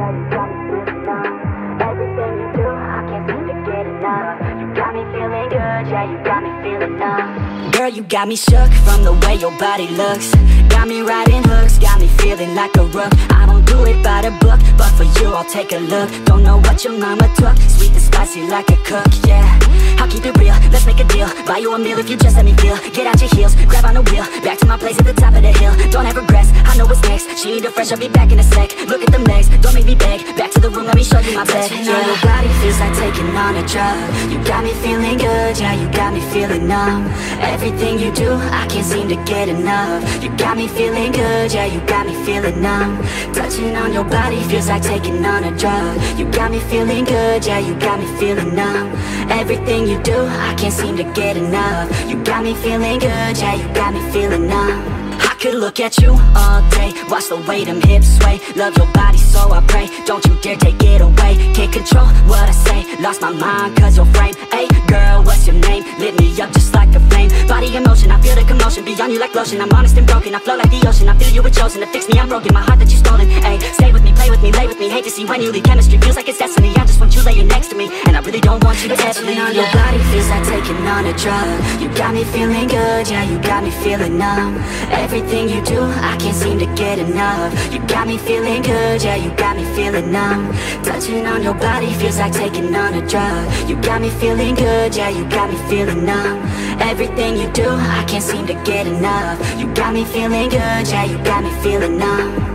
you got me feeling numb. Everything you do, I can't seem to get enough. You got me feeling good, yeah, you got me feeling numb. Girl, you got me shook from the way your body looks. Got me riding hooks, got me feeling like a rook. I don't do it by the book, but for you I'll take a look. Don't know what your mama took, sweet and spicy like a cook, yeah. I'll keep it real, let's make a deal. Buy you a meal if you just let me feel. Get out your heels, grab on the wheel. Back to my place at the top of the hill. Don't have regrets, I know what's next. She need a fresh, I'll be back in a sec. Look at them legs, don't make me beg. Back to the room, let me show you my bed. Touching on your body feels like taking on a drug. You got me feeling good, yeah, you got me feeling numb. Everything you do, I can't seem to get enough. You got me feeling good, yeah, you got me feeling numb. Touching on your body feels like taking on a drug. You got me feeling good, yeah, you got me feeling numb. Everything you do, I can't seem to get enough. You got me feeling good, yeah, you got me feeling numb. I could look at you all day, watch the way them hips sway. Love your body so I pray, don't you dare take it away. Can't control what I say, lost my mind cause your frame. Hey girl, what's your name? Lit me up just like a flame. Body in motion, I feel the commotion, beyond you like lotion. I'm honest and broken, I flow like the ocean. I feel you were chosen to fix me, I'm broken. My heart that you stolen, hey. Stay with me, play with me, lay with me. Hate to see when you leave, chemistry feels like it's destiny. I just want you laying next to me, and I really don't want you to ever leave. On your body feels like taking on a drug. You got me feeling good, yeah, you got me feeling numb. Everything you do, I can't seem to get enough. You got me feeling good, yeah, you got me feeling numb. Touching on your body feels like taking on a drug. You got me feeling good, yeah, you got me feeling numb. Everything you do, I can't seem to get enough. You got me feeling good, yeah, you got me feeling numb.